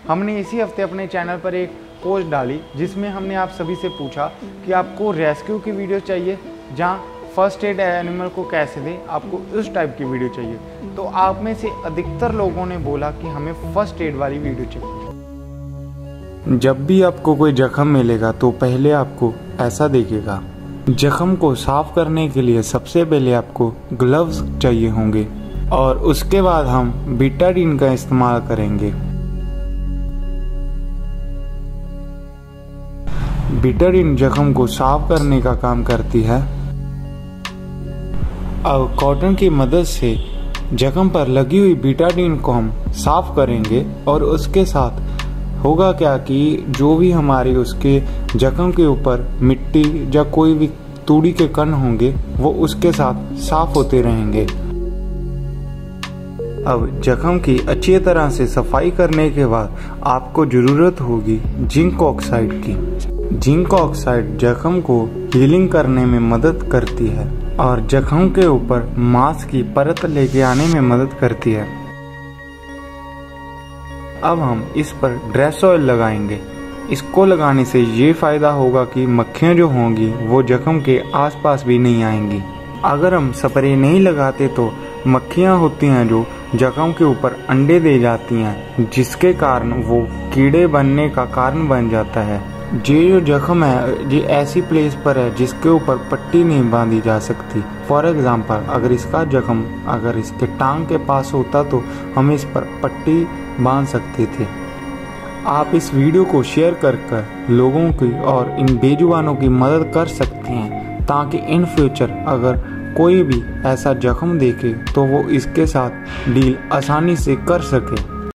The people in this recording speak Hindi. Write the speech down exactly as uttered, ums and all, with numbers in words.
हमने इसी हफ्ते अपने चैनल पर एक पोस्ट डाली जिसमें हमने आप सभी से पूछा कि आपको रेस्क्यू की वीडियो चाहिए जहां फर्स्ट एड एनिमल को कैसे दें, आपको उस टाइप की वीडियो चाहिए। तो आप में से अधिकतर लोगों ने बोला कि हमें फर्स्ट एड वाली वीडियो चाहिए। जब भी आपको कोई जख्म मिलेगा तो पहले आपको ऐसा दिखेगा। जख्म को साफ करने के लिए सबसे पहले आपको ग्लव्स चाहिए होंगे और उसके बाद हम बीटाडीन का इस्तेमाल करेंगे। बीटाडीन जख्म को साफ करने का काम करती है। अब कॉटन की मदद से जख्म पर लगी हुई बीटाडीन को हम साफ करेंगे और उसके साथ होगा क्या कि जो भी हमारे उसके जख्म के ऊपर मिट्टी या कोई भी तूड़ी के कण होंगे वो उसके साथ साफ होते रहेंगे। अब जख्म की अच्छी तरह से सफाई करने के बाद आपको ज़रूरत होगी जिंक ऑक्साइड की। जिंक ऑक्साइड जख्म को हीलिंग करने में मदद करती है और जख्म के ऊपर मांस की परत लेके आने में मदद करती है। अब हम इस पर ड्रेस ऑयल लगाएंगे। इसको लगाने से ये फायदा होगा कि मक्खियाँ जो होंगी वो जख्म के आसपास भी नहीं आएंगी। अगर हम स्प्रे नहीं लगाते तो मक्खियाँ होती हैं जो जख्म के ऊपर अंडे दे जाती हैं, जिसके कारण वो कीड़े बनने का कारण बन जाता है। ये जो जख्म है ये ऐसी प्लेस पर है जिसके ऊपर पट्टी नहीं बांधी जा सकती। फॉर एग्जांपल अगर इसका जख्म अगर इसके टांग के पास होता तो हम इस पर पट्टी बांध सकते थे। आप इस वीडियो को शेयर कर कर लोगों की और इन बेजुबानों की मदद कर सकते हैं ताकि इन फ्यूचर अगर कोई भी ऐसा जख्म देखे तो वो इसके साथ डील आसानी से कर सके।